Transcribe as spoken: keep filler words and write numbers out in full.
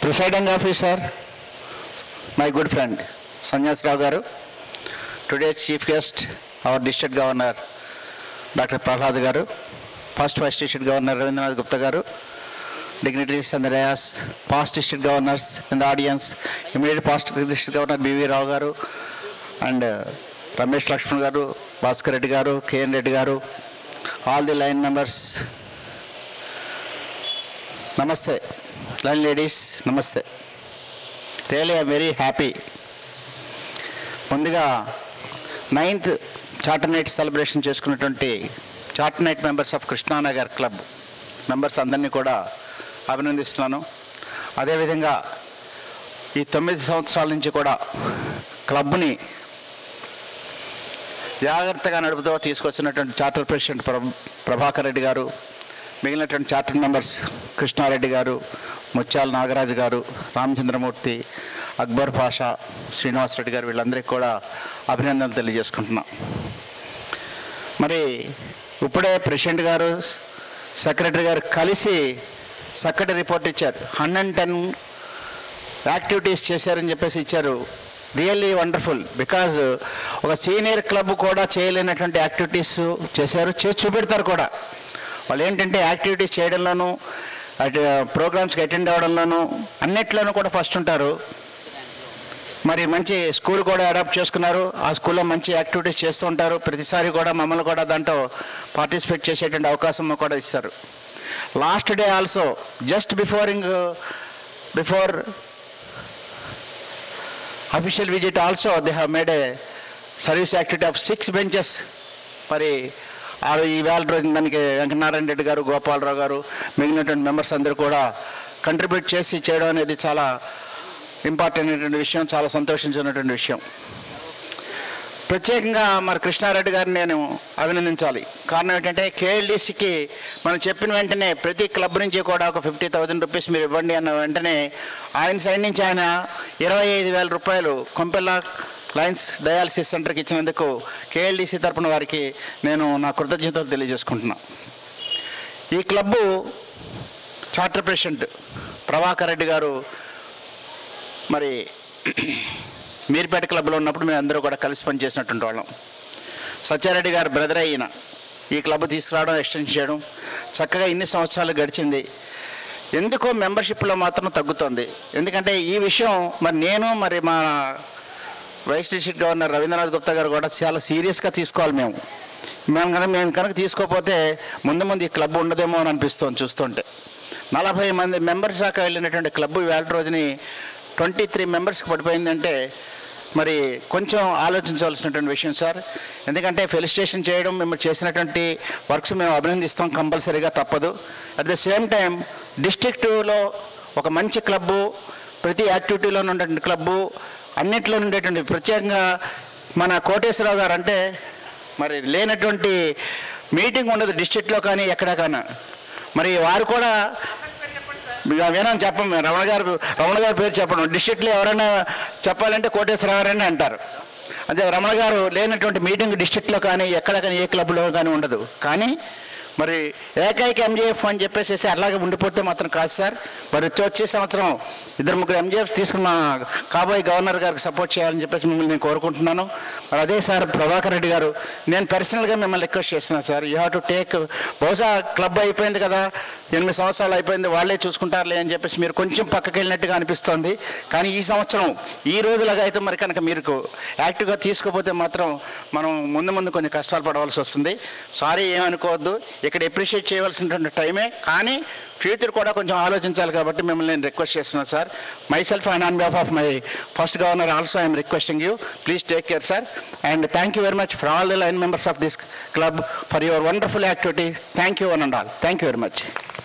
Presiding officer, my good friend Sanyas Rao Garu, today's chief guest, our district governor Doctor Prahlad Garu, first vice district governor Ravindranath Gupta Garu, dignitaries and the dais, past district governors in the audience, immediate past district governor B V Rao Garu, and uh, Ramesh Lakshman Garu, Bhaskar Reddy Garu, K N Reddy Garu, all the line members. Namaste. Line ladies, namaste. Really, I am very happy. Mundiga ninth Charter Night celebration చేసుకున్నటువంటి Charter Night members of Krishna Nagar Club members అందరినీ కూడా అభినందిస్తున్నాను. అదేవిధంగా ఈ తొమ్మిది సంవత్సరాల నుంచి కూడా క్లబ్ని జాగ్రత్తగా నడుపుతూ తీసుకొచ్చినటువంటి చార్టర్ ప్రెసిడెంట్ ప్రభాకర్ రెడ్డి గారు, మిగిలినటువంటి చార్టర్ మెంబర్స్ కృష్ణారెడ్డి గారు, ముత్యాల నాగరాజు గారు, రామచంద్రమూర్తి, అక్బర్ పాషా, శ్రీనివాసరెడ్డి గారు, వీళ్ళందరికీ కూడా అభినందనలు తెలియజేసుకుంటున్నాం. మరి ఇప్పుడే ప్రెసిడెంట్ గారు, సెక్రటరీ గారు కలిసి చక్కటి రిపోర్ట్ ఇచ్చారు. హండ్రెడ్ అండ్ టెన్ యాక్టివిటీస్ చేశారని చెప్పేసి ఇచ్చారు. Really wonderful. బికాజ్ ఒక సీనియర్ క్లబ్ కూడా చేయలేనటువంటి యాక్టివిటీస్ చేశారు, చేసి చూపెడతారు కూడా. వాళ్ళు ఏంటంటే యాక్టివిటీస్ చేయడంలోనూ, ప్రోగ్రామ్స్కి అటెండ్ అవ్వడంలోనూ, అన్నిట్లోనూ కూడా ఫస్ట్ ఉంటారు. మరి మంచి స్కూల్ కూడా అడాప్ట్ చేసుకున్నారు. ఆ స్కూల్లో మంచి యాక్టివిటీస్ చేస్తూ ఉంటారు. ప్రతిసారి కూడా మమ్మల్ని కూడా దాంట్లో పార్టిసిపేట్ చేసేటువంటి అవకాశం కూడా ఇస్తారు. Last day also just beforing before official visit also they have made a service activity of six benches. మరి ఆ ఈవేళ రోజు దానికి వెంకటనారాయణ రెడ్డి గారు, గోపాలరావు గారు, మిగిలినటువంటి మెంబర్స్ అందరూ కూడా కంట్రిబ్యూట్ చేసి చేయడం అనేది చాలా ఇంపార్టెంట్ అయినటువంటి విషయం, చాలా సంతోషించినటువంటి విషయం. ప్రత్యేకంగా మరి కృష్ణారెడ్డి గారిని నేను అభినందించాలి. కారణం ఏంటంటే కేఎల్డీసీకి మనం చెప్పిన వెంటనే ప్రతి క్లబ్ నుంచి కూడా ఒక ఫిఫ్టీ థౌజండ్ రూపీస్ మీరు ఇవ్వండి అన్న వెంటనే ఆయన సైడ్ నుంచి ఆయన ఇరవై ఐదు వేల రూపాయలు కొంపెల్లా లయన్స్ డయాలసిస్ సెంటర్కి ఇచ్చినందుకు కేఎల్డీసీ తరపున వారికి నేను నా కృతజ్ఞతలు తెలియజేసుకుంటున్నా. ఈ club charter president Prabhakar Reddy గారు మరి మీర్పేట క్లబ్లో ఉన్నప్పుడు మేము అందరూ కూడా కలిసి పనిచేసినటువంటి వాళ్ళం. సత్యారెడ్డి గారు బ్రదర్ అయిన ఈ క్లబ్ తీసుకురావడం, ఎక్స్టెండ్ చేయడం చక్కగా ఇన్ని సంవత్సరాలు గడిచింది. ఎందుకో మెంబర్షిప్లో మాత్రం తగ్గుతుంది. ఎందుకంటే ఈ విషయం మరి నేను మరి మా vice district governor Ravindranath Gupta గారు కూడా చాలా సీరియస్గా తీసుకోవాలి. మేము మేము కనుక మేము కనుక తీసుకోకపోతే ముందు ముందు ఈ క్లబ్ ఉండదేమో అని అనిపిస్తుంది చూస్తుంటే. నలభై మంది మెంబర్స్ దాకా వెళ్ళినటువంటి క్లబ్ వేళ రోజుని ట్వంటీ త్రీ మెంబర్స్కి పడిపోయిందంటే మరి కొంచెం ఆలోచించవలసినటువంటి విషయం సార్. ఎందుకంటే ఫెలిసిటేషన్ చేయడం, మేము చేసినటువంటి వర్క్స్ మేము అభినందిస్తాం, కంపల్సరీగా తప్పదు. అట్ ద సేమ్ టైం డిస్ట్రిక్టులో ఒక మంచి క్లబ్బు, ప్రతి యాక్టివిటీలో ఉన్నటువంటి క్లబ్బు, అన్నింటిలో ఉండేటువంటి ప్రత్యేకంగా మన కోటేశ్వరరావు గారు అంటే మరి లేనటువంటి మీటింగ్ ఉండదు డిస్ట్రిక్ట్లో కానీ ఎక్కడ కానీ. మరి వారు కూడా వేనని చెప్పం, రమణ గారు రమణ గారి పేరు చెప్పడం. డిస్ట్రిక్ట్లో ఎవరైనా చెప్పాలంటే కోటేశ్వరరావు అంటారు. అదే రమణ గారు లేనటువంటి మీటింగ్ డిస్ట్రిక్ట్లో కానీ ఎక్కడ కానీ ఏ క్లబ్లో కానీ ఉండదు. కానీ మరి ఏకైక ఎంజీఎఫ్ అని చెప్పేసి అలాగే ఉండిపోతే మాత్రం కాదు సార్. మరి వచ్చే సంవత్సరం ఇద్దరు ముగ్గురు ఎంజీఎఫ్ తీసుకుని మా కాబోయే గవర్నర్ గారికి సపోర్ట్ చేయాలని చెప్పేసి మిమ్మల్ని నేను కోరుకుంటున్నాను. మరి అదే సార్ ప్రభాకర్ రెడ్డి గారు, నేను పర్సనల్గా మిమ్మల్ని రిక్వెస్ట్ చేస్తున్నాను sir, you have to take. బహుశా క్లబ్ అయిపోయింది కదా, ఎనిమిది సంవత్సరాలు అయిపోయింది, వాళ్ళే చూసుకుంటారులే అని చెప్పేసి మీరు కొంచెం పక్కకి వెళ్ళినట్టుగా అనిపిస్తుంది. కానీ ఈ సంవత్సరం ఈ రోజులాగా అయితే మరి కనుక మీరు యాక్టివ్గా తీసుకోకపోతే మాత్రం మనం ముందు ముందు కొన్ని కష్టాలు పడవలసి వస్తుంది. సారీ, ఏమనుకోవద్దు. ఇక్కడ అప్రిషియేట్ చేయవలసినటువంటి టైమే, కానీ ఫ్యూచర్ కూడా కొంచెం ఆలోచించాలి కాబట్టి మిమ్మల్ని నేను రిక్వెస్ట్ చేస్తున్నాను sir. Myself and on behalf of my first governor also I'm requesting you, please take care sir. And thank you very much for all the lion members of this club for your wonderful activity. Thank you one and all. Thank you very much.